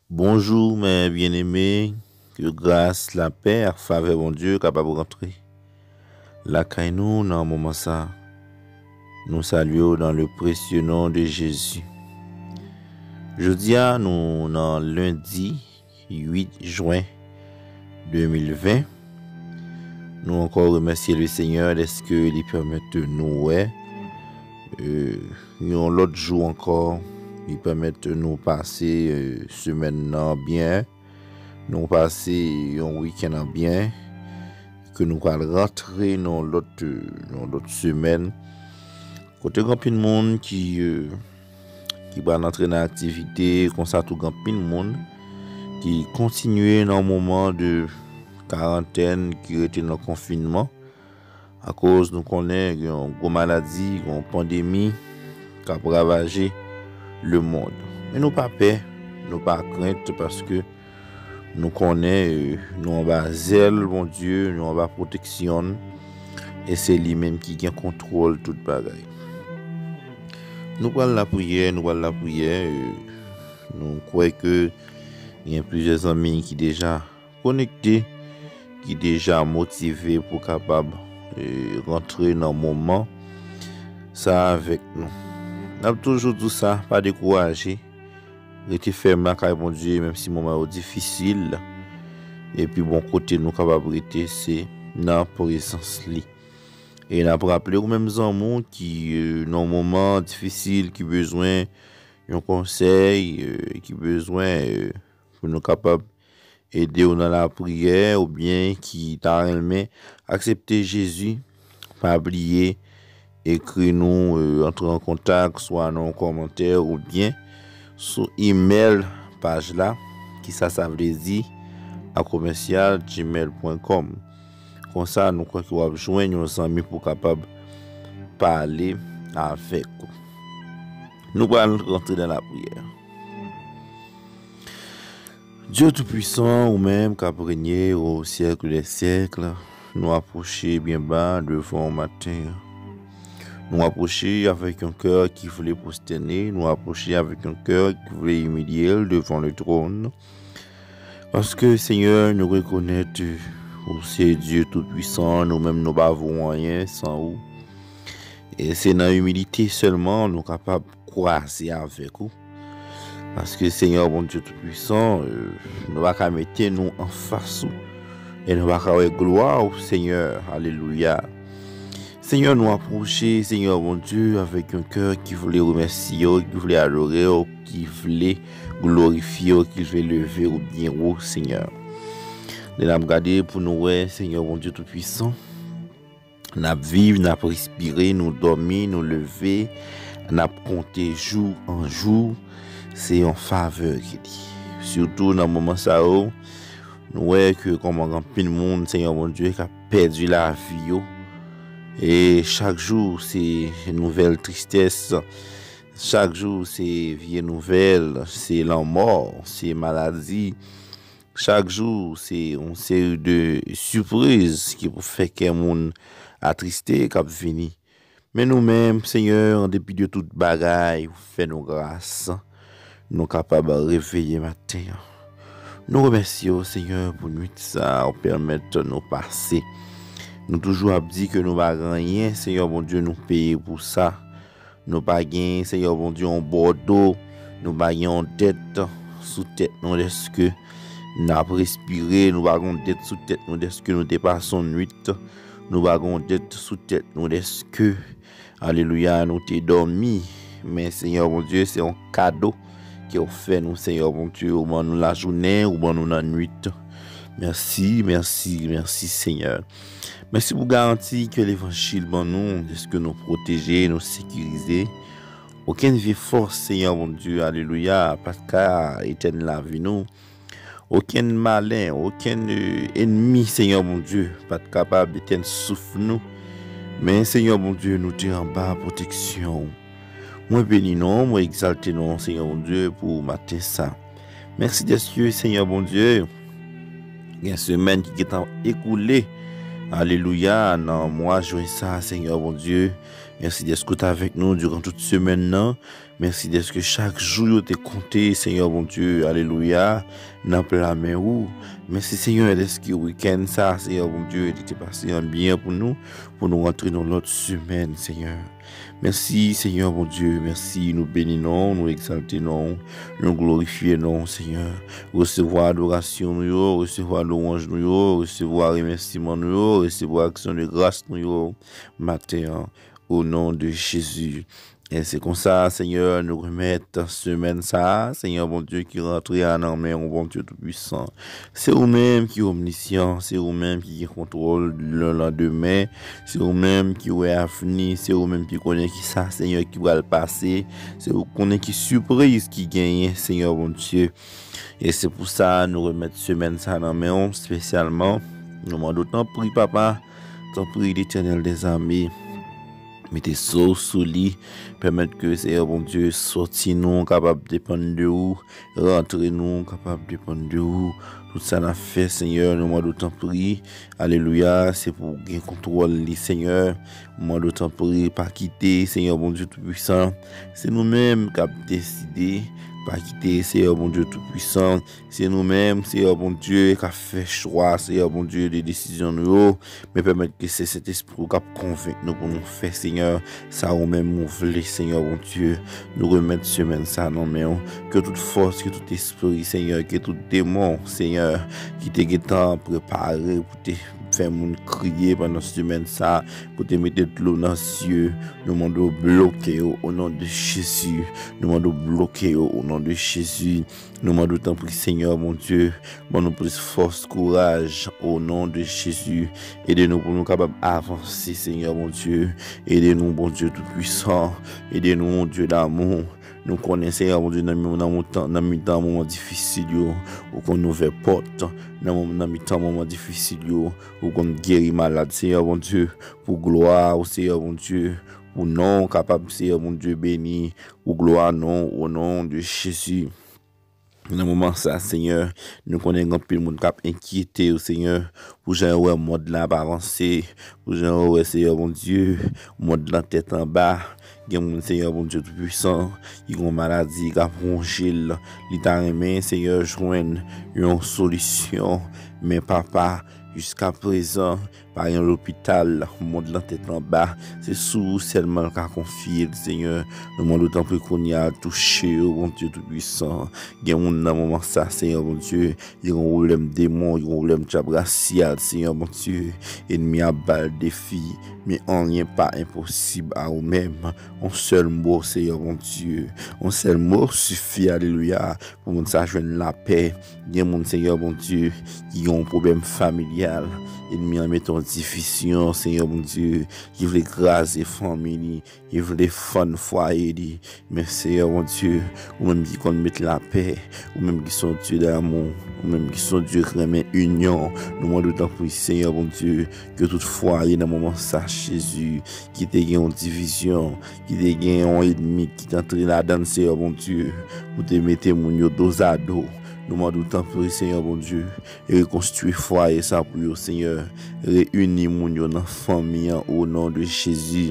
Bonjour mes bien-aimés, que grâce, la paix, faveur bon Dieu capable de rentrer. La caille nous dans le moment ça, nous saluons dans le précieux nom de Jésus. Jeudi nous dans lundi 8 juin 2020. Nous encore remercier le Seigneur de ce qu'il permet de nous l'autre jour encore. Il permet de nous passer semaine bien, nous passer un week-end bien, que nous allons rentrer dans l'autre semaine. Côté grand pile monde qui va entrer dans l'activité, comme ça tout grand pile monde qui continue dans le moment de quarantaine qui était dans le confinement à cause nous connaît une grosse maladie, une pandémie qui a ravagé le monde. Mais nous pas peur, nous pas crainte parce que nous connaissons, nous en bas zèle, bon Dieu, nous en bas protection et c'est lui-même qui contrôle toute bagaille. Nous parlons la prière, nous croyons que il y a plusieurs amis qui déjà connectés, qui déjà motivés pour capable rentrer dans le moment ça avec nous. Nous avons toujours dit ça, pas décourager. Rester ferme là, car bon Dieu, même si le moment est difficile. Et puis bon côté, nous capables rester, c'est dans présence li. Et nous avons rappelé aux mêmes amis qui, dans un moment difficile, qui besoin d'un conseil, qui besoin pour nous capables aider dans la prière, ou bien qui t'a accepter Jésus, pas oublier. Écris-nous, entrer en contact, soit dans un commentaire ou bien sur email page là, qui ça veut dire à commercial@gmail.com. Comme ça, nous croyons qu'on va joindre nos amis pour capable parler avec vous. Nous allons rentrer dans la prière. Dieu Tout-Puissant, ou même qui a régné au siècle des siècles, nous approcher bien bas devant matin. Nous approcher avec un cœur qui voulait prosterner, nous approcher avec un cœur qui voulait humilier devant le trône. Parce que Seigneur, nous reconnaissons que c'est Dieu Tout-Puissant, nous-mêmes nous n'avons rien sans vous. Et c'est dans l'humilité seulement nous sommes capables de croiser avec vous. Parce que Seigneur, bon Dieu Tout-Puissant, nous ne pouvons mettre nous en face et nous ne pouvons pas gloire au Seigneur. Alléluia. Seigneur, nous approcher, Seigneur mon Dieu, avec un cœur qui voulait remercier, qui voulait adorer, qui voulait glorifier, qui voulait lever au bien haut, Seigneur. Nous avons regardé pour nous, Seigneur mon Dieu Tout-Puissant. Nous avons vécu, nous avons respiré, nous dormi, nous lever, nous avons compté jour en jour. C'est en faveur qui dit. Surtout dans le moment ça, nous voyons que comme un grand monde, Seigneur mon Dieu, qui a perdu la vie. Et chaque jour, c'est une nouvelle tristesse. Chaque jour, c'est vieille nouvelle. C'est la mort, c'est maladie. Chaque jour, c'est une série de surprises qui fait qu'un monde attristé, qui venu. Mais nous-mêmes, Seigneur, en dépit de toute bagaille, vous faites nos grâces. Nous sommes capables de réveiller matin. Nous remercions, Seigneur, pour nous ça, permettre de nous passer. Nous toujours dit que nous n'avons rien, Seigneur bon Dieu, nous payer pour ça. Nous pas gagner, Seigneur bon Dieu, en Bordeaux, nous pas gagner en tête sous tête nous est-ce que nous avons respiré, nous pas gagner tête sous tête nous est-ce que nous dépassons nuit, nous pas gagner tête sous tête nous est-ce que alléluia, nous t'ai dormi, mais Seigneur bon Dieu, c'est un cadeau qui offert nous Seigneur bon Dieu, au moins nous la journée, au moins nous la nuit. Merci Seigneur. Merci pour garantir que l'évangile bon nous, de ce que nous protéger, nous sécuriser. Aucune vie force, Seigneur mon Dieu, alléluia, parce qu'à éteindre la vie nous. Aucun malin, aucun ennemi, Seigneur mon Dieu, pas capable d'éteindre souffle nous. Mais Seigneur mon Dieu, nous t'es en bas protection. Moi béni non, moi exalté non, Seigneur mon Dieu, pour matin ça. Merci des cieux, Seigneur mon Dieu. Il y a une semaine qui est écoulée. Alléluia, non, moi, je ça, Seigneur, mon Dieu. Merci d'être que tu es avec nous durant toute semaine. Non? Merci d'être que chaque jour tu es compté, Seigneur bon Dieu. Alléluia. Dans la main où. Merci Seigneur d'être que week-end ça, Seigneur bon Dieu, tu passé un bien pour nous rentrer dans l'autre semaine, Seigneur. Merci Seigneur bon Dieu, merci, nous bénissons, nous exaltons, nous glorifions, Seigneur. Recevoir adoration nous, recevoir louange nous, recevoir remerciement nous, recevoir action de grâce nous, matin, au nom de Jésus. Et c'est comme ça, Seigneur, nous remettre semaine ça, Seigneur, bon Dieu, qui rentre en main, bon Dieu tout-puissant. C'est vous-même qui est omniscient, c'est vous-même qui contrôle le lendemain, c'est vous-même qui est avenir, c'est vous-même qui connaît qui ça, Seigneur, qui va le passer, c'est vous connaît qui surprise qui gagne, Seigneur, bon Dieu. Et c'est pour ça, nous remettre semaine ça dans main, spécialement. Nous demandons tant prie, papa, tant prie l'Éternel des armées. Mettez ça sous lit, permettre que Seigneur bon Dieu sorti nous capable de dépendre de vous, rentrer nous capable de dépendre de vous. Tout ça n'a fait Seigneur, nous d'autant prie. Alléluia, c'est pour gagner contrôle les Seigneur. Moi d'autant prie pas quitter Seigneur bon Dieu tout puissant. C'est nous-mêmes qui avons décidé pas quitter Seigneur bon Dieu tout puissant. C'est nous-mêmes Seigneur bon Dieu qui a fait choix Seigneur bon Dieu des décisions nous, mais permettre que c'est cet esprit qui convainc nous pour nous faire Seigneur ça ou même nous voulons Seigneur bon Dieu nous remettre semaine ça non mais que toute force, que tout esprit Seigneur, que tout démon Seigneur qui t'est temps préparé pour te faire moun crier pendant cette semaine ça pour te mettre de l'eau dans les yeux, nous demandons bloquer au nom de Jésus, nous demandons bloquer au nom de Jésus, nous demandons tant pour Seigneur mon Dieu, bon nous plus force, courage au nom de Jésus, aidez-nous pour nous capables d'avancer Seigneur mon Dieu, aidez-nous bon Dieu tout puissant, aidez-nous mon Dieu d'amour. Nous connaissons, mon Dieu, dans le moment difficile, où qu'on nous fait porte, dans le moment difficile, où qu'on guérit malade, Seigneur, mon Dieu, pour gloire, Seigneur, mon Dieu, pour nom capable, Seigneur, mon Dieu, béni, pour gloire, non, au nom de Jésus. Dans le moment ça, Seigneur, nous connaissons un peu de monde qui a inquiété au Seigneur, pour genre le monde là pas avancer, pour genre Seigneur mon Dieu, monde la tête en bas, il y a mon Seigneur mon Dieu tout puissant, il y a une maladie qui a plongé, il t'a remis Seigneur joindre une solution, mais papa jusqu'à présent, par un hôpital, le monde la tête en bas, c'est sous seulement qu'à confier le Seigneur, le monde autant plus qu'on y a touché, oh mon Dieu tout-puissant, il y a un moment ça, Seigneur mon Dieu, il y a un problème démon, il y a un problème racial, Seigneur mon Dieu, ennemi à balle défi, mais en rien pas impossible à vous-même, un seul mot, Seigneur mon Dieu, un seul mot suffit, alléluia, pour nous ça joindre la paix, il y a mon Seigneur mon Dieu, qui ont un problème familial, ennemi en mettant difficile, Seigneur mon Dieu, qui veut écraser famille, qui veut fun foyer, mais Seigneur mon Dieu, ou même qui compte mettre la paix, ou même qui sont Dieu d'amour, ou même qui sont Dieu qui remet union, nous demandons d'autant plus, Seigneur mon Dieu, que toutefois, il y a un moment ça, Jésus, qui te gagne en division, qui te gagne en ennemi, qui t'entre là-dedans, Seigneur mon Dieu, pour te mettre mon dos à dos. Nous demandons tant pour Seigneur bon Dieu, et reconstruire foyer ça pour vous, Seigneur, réunir mon dans la famille au nom de Jésus.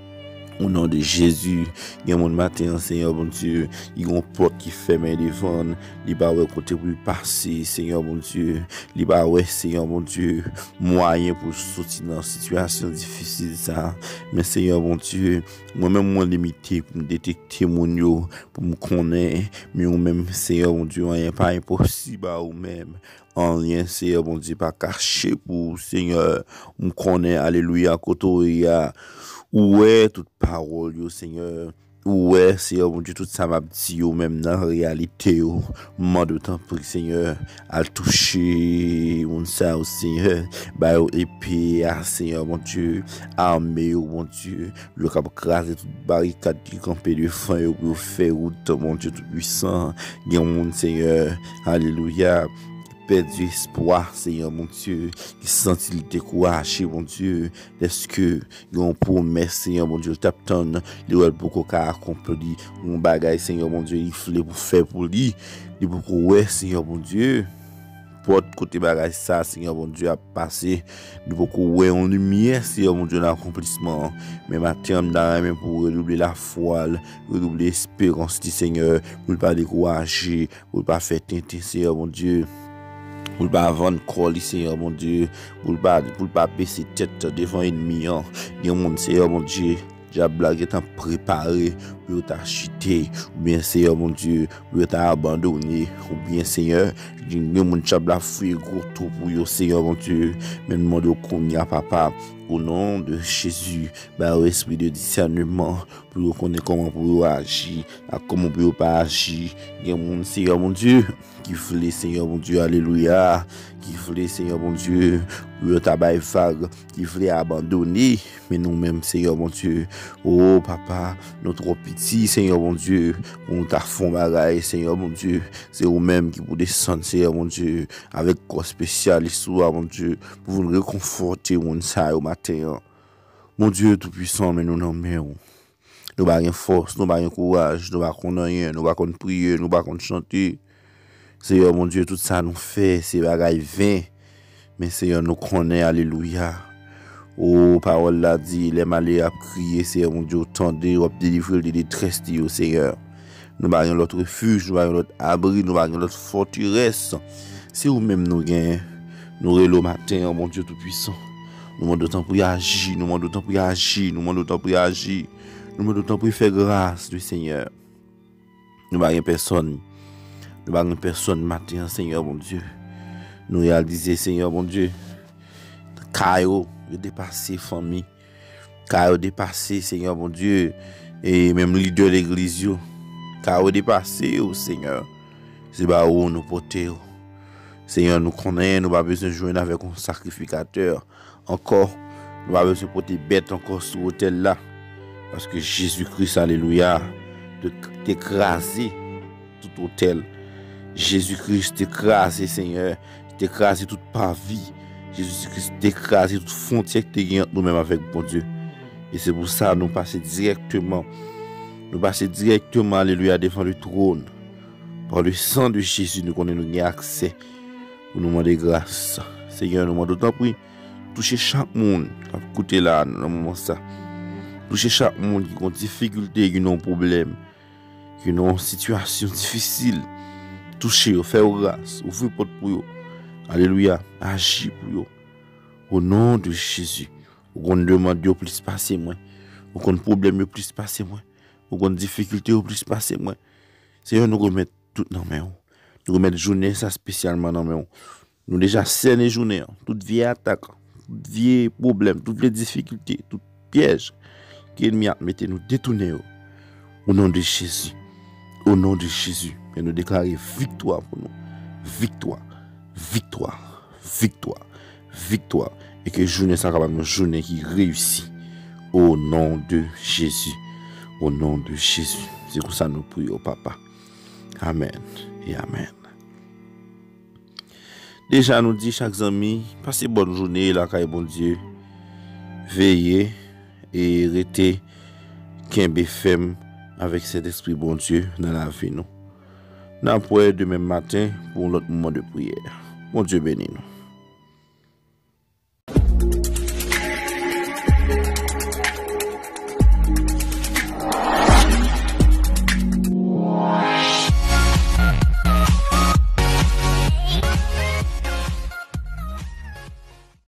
Au nom de Jésus, il y a mon matin, Seigneur bon Dieu, il y a une porte qui ferme devant, il va ouais côté pour passer, Seigneur bon Dieu, il va ouais Seigneur bon Dieu, moyen pour sortir dans une situation difficile ça. Mais Seigneur bon Dieu, moi-même moi limité pour me détecter mon yo, pour me connaître, mais moi-même Seigneur bon Dieu, rien pas impossible à vous-même. En rien, Seigneur bon Dieu, pas caché pour Seigneur, me connaît, alléluia, kotoria. Où est toute parole, yo, Seigneur? Où est, Seigneur, mon Dieu, tout ça m'a dit, même dans la réalité, moment de temps pour Seigneur, à toucher, mon ça, Seigneur, bah, et puis, Seigneur, mon Dieu, armé, mon Dieu, le cap craser toute barricade qui campait de fin, pour faire route, mon Dieu, tout puissant, bien, mon Seigneur, alléluia. Perdu espoir, Seigneur mon Dieu, qui sent-il découragé, mon Dieu, est-ce que yon promesse, Seigneur mon Dieu, t'attend, l'ouel beaucoup qu'a accompli, mon bagage, Seigneur mon Dieu, il fallait pour faire pour lui, il beaucoup ouais, Seigneur mon Dieu, importe côté bagage ça, Seigneur mon Dieu, a passé. Nous pouvons voir en lumière, Seigneur mon Dieu, l'accomplissement. Mais matin, nous avons pour redoubler la foi, redoubler l'espérance du Seigneur, pour ne pas décourager, pour ne pas faire tenter, Seigneur mon Dieu. Pour ne pas vendre corps, Seigneur mon Dieu. Pour ne pas baisser tête devant l'ennemi. Il y a un monde, Seigneur mon Dieu. Diable est en préparé pour t'acheter, ou bien Seigneur mon Dieu, pour t'abandonner, ou bien Seigneur, mon diable a fait gros tout pour yo, Seigneur mon Dieu, mais nous demandons qu'on y a papa, au nom de Jésus, par l'esprit de discernement, pour connaître comment pour agir, comment pour pas agir, il y a mon Seigneur mon Dieu, qui voulait Seigneur mon Dieu, alléluia, qui voulait Seigneur mon Dieu, pour tabac vague, qui voulait abandonner, mais nous-mêmes Seigneur mon Dieu, oh papa, notre petit Seigneur mon Dieu, on t'a fond bagaille Seigneur mon Dieu, c'est vous-même qui vous descendre Seigneur mon Dieu, avec quoi spécial histoire mon Dieu, pour vous réconforter mon ça au matin. Mon Dieu tout puissant, mais nous n'en mettons. Nous n'avons pas force, nous n'avons pas courage, nous n'avons pas rien, nous n'avons pas prier, nous n'avons pas chanter. Seigneur mon Dieu, tout ça nous fait, c'est bagaille vain. Mais Seigneur nous connaît, alléluia. Oh, parole l'a dit, les malais a crié, Seigneur mon Dieu, tendez, ou délivrer des détresses, Seigneur. Nous n'avons notre refuge, nous n'avons notre abri, nous n'avons notre forteresse. C'est vous-même nous gagnons. Nous relons matin, mon Dieu tout-puissant. Nous demandons d'autant pour agir, nous demandons d'autant pour agir, nous demandons d'autant pour agir. Nous demandons d'autant pour faire grâce du Seigneur. Nous n'avons personne. Nous n'avons personne matin, Seigneur mon Dieu. Nous réalisons, Seigneur mon Dieu, Caillou, dépassé famille. Caillou dépassé, Seigneur mon Dieu. Et même leader de l'église, Caillou dépassé, oh Seigneur. C'est pas où nous porter. Seigneur, nous connaissons, nous n'avons pas besoin de jouer avec un sacrificateur. Encore, nous n'avons pas besoin de porter bête encore sur l'autel là. Parce que Jésus-Christ, alléluia, t'écraser tout hôtel. Jésus-Christ t'écraser, Seigneur, t'écraser toute vie. Jésus-Christ t'écraser toute frontière que tu as nous-mêmes avec bon Dieu. Et c'est pour ça que nous passons directement, alléluia, devant le trône. Par le sang de Jésus, nous avons accès pour nous demander grâce. Seigneur, nous demandons d'autant plus toucher chaque monde qui a écouté là, dans le moment ça. Toucher chaque monde qui a une difficulté, qui a un problème, qui a une situation difficile. Toucher, faire grâce, ouvrir porte pour eux. Alléluia, agir pour eux. Au nom de Jésus. On demande de plus passer moins. On problème de plus passer moins. On difficulté de plus passer moins. Seigneur, nous remettons tout dans mes mains. Nous remettons journée ça spécialement dans mes mains. Nous déjà saines journée, toute vieille attaque, toute vieille problème, toutes les difficultés, tout piège que l'ennemi a mis nous détourner. Au nom de Jésus. Au nom de Jésus. Et nous déclarer victoire pour nous. Victoire. Victoire. Victoire. Victoire. Et que journée ça va une journée qui réussit. Au nom de Jésus. Au nom de Jésus. C'est pour ça que nous prions, Papa. Amen et Amen. Déjà, nous dit chaque ami, passez bonne journée, la caille bon Dieu. Veillez et restez qu'un femme avec cet esprit bon Dieu dans la vie. Nous. Nous pourrons demain matin pour notre moment de prière. Bon Dieu bénisse nous.